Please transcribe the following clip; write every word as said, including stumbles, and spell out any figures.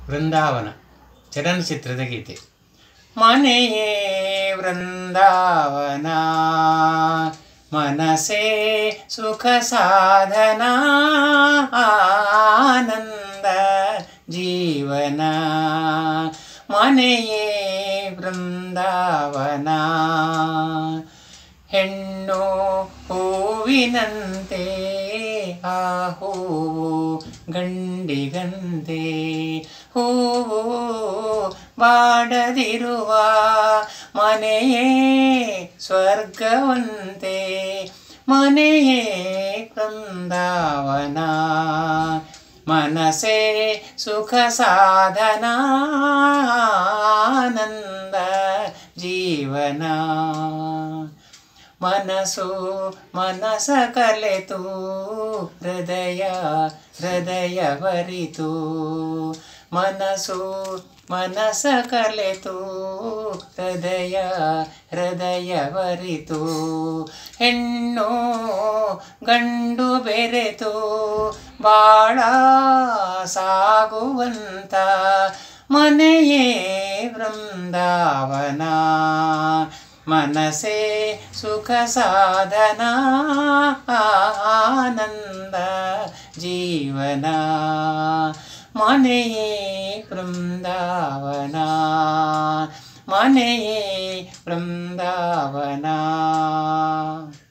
ವೃಂದಾವನ ಚಲನಚಿತ್ರದ ಗೀತೆ. ಮನೆಯೇ ವೃಂದಾವನ, ಮನಸೇ ಸುಖ ಸಾಧನ, ಆನಂದ ಜೀವನ. ಮನೆಯೇ ವೃಂದಾವನ, ಹೆಣ್ಣು ಹೂವಿನಂತೆ, ಆ ಹೂವು ಗಂಡಿಗಂತೆ. ಹೂವು ಬಾಡದಿರುವ ಮನೆಯೇ ಸ್ವರ್ಗವಂತೆ. ಮನೆಯೇ ವೃಂದಾವನ, ಮನಸೇ ಸುಖ ಸಾಧನ, ಆನಂದ ಜೀವನ. ಮನಸ್ಸು ಮನಸ ಕಲೆತು, ಹೃದಯ ಹೃದಯವರಿತು. ಮನಸ್ಸು ಮನಸ ಕಲೆತು, ಹೃದಯ ಹೃದಯವರಿತು. ಹೆಣ್ಣು ಗಂಡು ಬೆರೆತು ಬಾಳ ಸಾಗುವಂತ ಮನೆಯೇ ವೃಂದಾವನ. ಮನಸೇ ಸುಖ ಸಾಧನ, ಆನಂದ ಜೀವನ. ಮನೆಯೇ ವೃಂದಾವನ, ಮನೆಯೇ ವೃಂದಾವನ.